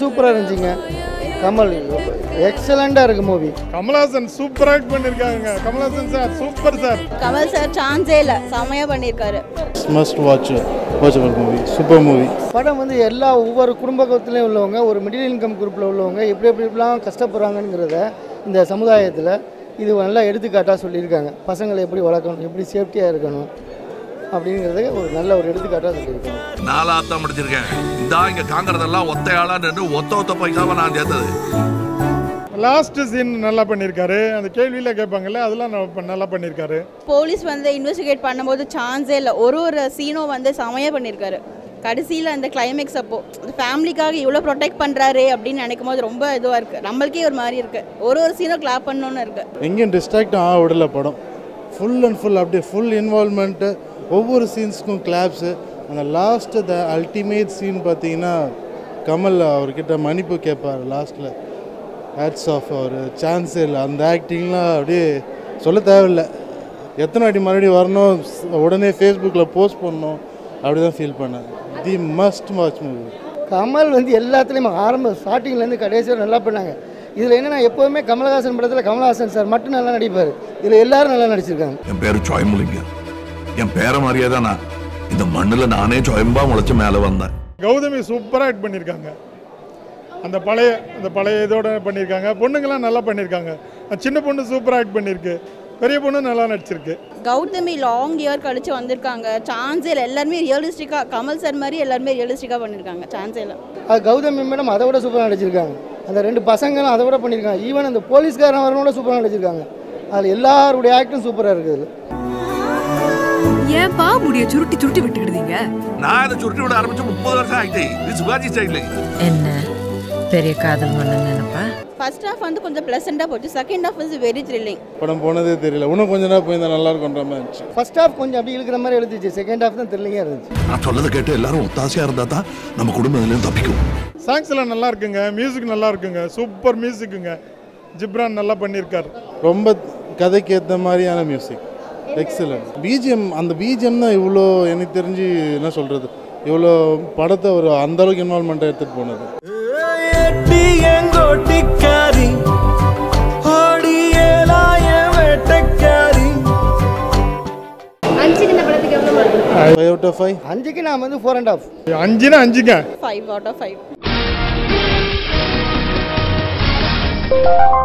சூப்பராக இருந்துச்சுங்க. கமல் எக்ஸலண்டாக இருக்கு மூவி. கமல்ஹாசன் சூப்பராக ஆக்ட் பண்ணியிருக்காங்க. Kamal Haasan sir super sir. Kamal sir சான்ஸே இல்லை, செமையாக பண்ணியிருக்காரு. Must watchable movie, super movie. படம் வந்து ஒவ்வொரு குடும்பத்துலேயும் உள்ளவங்க, ஒரு மிடில் இன்கம் குரூப்பில் உள்ளவங்க எப்படிலாம் கஷ்டப்படுறாங்கங்கிறத இந்த சமுதாயத்தில் இது நல்லா எடுத்துக்காட்டாக சொல்லியிருக்காங்க. பசங்களை எப்படி வளர்க்கணும், எப்படி சேஃப்டியாக இருக்கணும் அப்படிங்கிறத ஒரு நல்ல ஒரு எடுத்துக்காட்டாக சொல்லியிருக்காங்க. நாலாத்தான் முடிச்சிருக்கேன். இதான் இங்கே காங்கிறதெல்லாம் ஒத்தையாளா நின்று ஒத்த பைசாவை நான் சேர்த்தது. லாஸ்ட் சீன் நல்லா பண்ணியிருக்காரு. அந்த கேள்வியில் கேட்பாங்கல்ல, அதெல்லாம் நல்லா பண்ணியிருக்காரு. போலீஸ் வந்து இன்வெஸ்டிகேட் பண்ணும்போது சான்ஸே இல்லை, ஒரு சீனும் வந்து செமையாக பண்ணியிருக்காரு. கடைசியில் அந்த கிளைமேக்ஸ் அப்போ ஃபேமிலிக்காக இவ்வளோ ப்ரொடெக்ட் பண்ணுறாரு அப்படின்னு நினைக்கும் போது ரொம்ப இதுவாக இருக்குது. நம்மளுக்கே ஒரு மாதிரி இருக்குது. ஒரு சீனும் கிளாப் பண்ணணுன்னு இருக்குது. எங்கேயும் டிஸ்ட்ராக்ட் விடல படம். ஃபுல் அண்ட் ஃபுல் அப்படியே ஃபுல் இன்வால்மெண்ட்டு, ஒவ்வொரு சீன்ஸுக்கும் கிளாப்ஸு. அந்த லாஸ்ட்டு த அல்டிமேட் சீன் பார்த்தீங்கன்னா கமல் அவர்கிட்ட மன்னிப்பு கேட்பார் லாஸ்ட்டில். ஹேட்ஸ் ஆஃப், ஒரு சான்ஸே இல்லை. அந்த ஆக்டிங்லாம் அப்படியே சொல்ல தேவையில்லை. எத்தனை வாட்டி மறுபடியும் வரணும், உடனே ஃபேஸ்புக்கில் போஸ்ட் பண்ணணும், அப்படி தான் ஃபீல் பண்ணேன். The must watch movie. Kamal வந்து எல்லாத்துலேயுமே ஸ்டார்டிங்லேருந்து கடைசி வரை நல்லா பண்ணாங்க. இதில் என்னென்னா எப்போதுமே கமல்ஹாசன் படத்தில் கமல்ஹாசன் சார் மட்டும் நல்லா நடிப்பார். இதில் எல்லாரும் நல்லா நடிச்சிருக்காங்க. என் பேர் ஜொயமுலிங்க. என் பேரை மாதிரியே தான் நான் இந்த மண்ணில் நானே ஜொயம்பா முளைச்சி மேலே வந்தேன். கௌதமி சூப்பராக ஆக்ட் பண்ணியிருக்காங்க. அந்த பழைய இதோட பண்ணியிருக்காங்க. பொண்ணுங்களாம் நல்லா பண்ணியிருக்காங்க. சின்ன பொண்ணு சூப்பராக ஆக்ட் பண்ணியிருக்கு. பெரிய பொண்ணு நல்லா நடிச்சிருக்கு. கௌதமி லாங் இயர் கழிச்சு வந்திருக்காங்க. சான்ஸே இல்லை. எல்லாருமே ரியலிஸ்டிக்காக, கமல் சார் மாதிரி எல்லாருமே ரியலிஸ்டிக்காக பண்ணியிருக்காங்க. சான்ஸே இல்லை. அது கௌதமி மேடம் அதை விட சூப்பராக நடிச்சிருக்காங்க. அந்த 2 பசங்களும் அதை விட பண்ணியிருக்காங்க. ஈவன் அந்த போலீஸ்காரன் வரனோட சூப்பராக நடிச்சிருக்காங்க. அதில் எல்லாருடைய ஆக்டும் சூப்பராக இருக்குது. ஏன்பா முடிய சுருட்டி விட்டுக்கிடுவீங்க? நான் அதை சுருட்டி விட ஆரம்பிச்சு 30 வருஷம் ஆகிட்டே. இது சிவாஜி ஸ்டைல். என்ன பெரிய காதல் மன்னன் நினைப்பா? ஃபர்ஸ்ட் ஹாஃப் வந்து கொஞ்சம் ப்ளசண்டாக போச்சு. செகண்ட் ஹாஃப் வந்து வெரி த்ரில்லிங். படம் போனதே தெரியல. இன்னும் கொஞ்ச நேரம் போயிருந்தா நல்லா இருக்கும்ன்ற மாதிரி இருந்துச்சு. ஃபர்ஸ்ட் ஹாஃப் கொஞ்சம் அப்படி இருக்கிற மாதிரி எழுதிச்சு. செகண்ட் ஹாஃப் தான் த்ரில்லிங்காக இருந்துச்சு. நான் சொல்லதை கேட்டு எல்லாரும் ஒத்தாசையாக இருந்தால் தான் நம்ம குடும்பம் இதுலேருந்து தப்பிக்கும். சாங்ஸ் எல்லாம் நல்லா இருக்குங்க. மியூசிக் நல்லா இருக்குங்க. சூப்பர் மியூசிக்குங்க. ஜிப்ரான் நல்லா பண்ணியிருக்காரு. ரொம்ப கதைக்கு ஏற்ற மாதிரியான மியூசிக், எக்ஸலன்ட். பிஜிஎம், அந்த பிஜிஎம் தான் இவ்வளோ எனக்கு தெரிஞ்சு என்ன சொல்கிறது, இவ்வளோ படத்தை ஒரு அந்தளவுக்கு இன்வால்மெண்ட்டாக எடுத்துகிட்டு போனது. அஞ்சுக்கு நான் வந்து 4.5. 5னா 5ங்க. 5 out of 5.